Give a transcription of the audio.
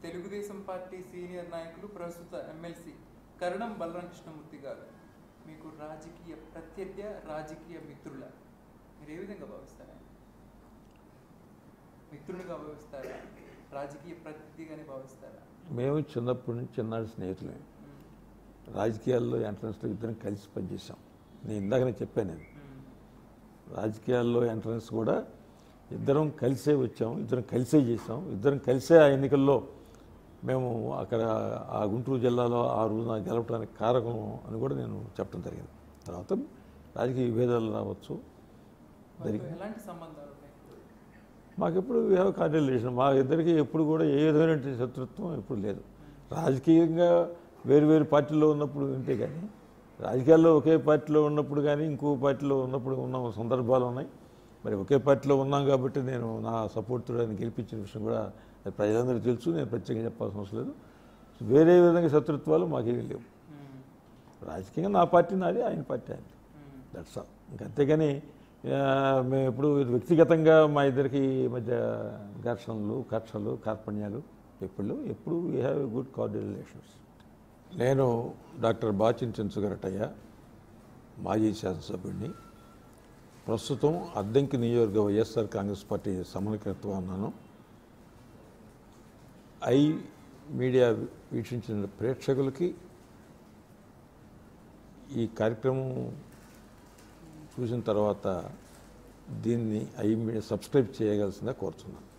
Telugu Desam party senior నాయకులు ప్రస్తుత MLC Karanam Balaram Krishnamurthy గారు మీకు రాజకీయ ప్రత్యర్థి, రాజకీయ మిత్రుల, మీరు ఏ విధంగా భావిస్తారా? మిత్రులుగా భావిస్తారా, రాజకీయ ప్రత్యర్థిగానే భావిస్తారా? మేము చిన్నప్పటి నుంచి చిన్నాడు స్నేహితులే. రాజకీయాల్లో ఎంట్రన్స్లో ఇద్దరం కలిసి పనిచేసాం. నేను ఇందాకనే చెప్పాను, నేను రాజకీయాల్లో ఎంట్రన్స్ కూడా ఇద్దరం కలిసే వచ్చాం, ఇద్దరం కలిసే చేసాం, ఇద్దరం కలిసే ఆ ఎన్నికల్లో మేము అక్కడ ఆ గుంటూరు జిల్లాలో ఆ రోజున గెలవడానికి కారకం అని కూడా నేను చెప్పడం జరిగింది. తర్వాత రాజకీయ విభేదాలు రావచ్చు, ఎలాంటి సంబంధాలు మాకెప్పుడు వీ హ్యావ్ కార్డియల్ రిలేషన్. మా ఇద్దరికి ఎప్పుడు కూడా ఏ విధమైన శత్రుత్వం ఎప్పుడు లేదు. రాజకీయంగా వేరు వేరు పార్టీల్లో ఉన్నప్పుడు ఉంటే కానీ, రాజకీయాల్లో ఒకే పార్టీలో ఉన్నప్పుడు కానీ ఇంకో పార్టీలో ఉన్నప్పుడు ఉన్న సందర్భాలు ఉన్నాయి. మరి ఒకే పార్టీలో ఉన్నాం కాబట్టి నేను నా సపోర్టుతో ఆయన గెలిపించిన విషయం కూడా ప్రజలందరికీ తెలుసు, నేను ప్రత్యేకంగా చెప్పాల్సిన అవసరం లేదు. వేరే విధంగా శత్రుత్వాలు మాకేమీ లేవు. రాజకీయంగా నా పార్టీ నాది, ఆయన పార్టీ ఆయన, దట్స్ ఆల్. అంతేగాని మేము ఎప్పుడు వ్యక్తిగతంగా మా ఇద్దరికి మధ్య ఘర్షణలు, కక్షలు, కార్పణ్యాలు ఎప్పుడు we have a good cordial relations. నేను డాక్టర్ బాచిన్ చెంచుగరటయ్య, మాజీ శాసనసభ్యుడిని. ప్రస్తుతం అద్దంకి నియోజకవర్గ వైఎస్ఆర్ కాంగ్రెస్ పార్టీ సమన్వయకర్తగా ఉన్నాను. ఐ మీడియా వీక్షించిన ప్రేక్షకులకి ఈ కార్యక్రమం చూసిన తర్వాత దీన్ని ఐ మీడియా సబ్స్క్రైబ్ చేయగలసిందిగా కోరుతున్నాను.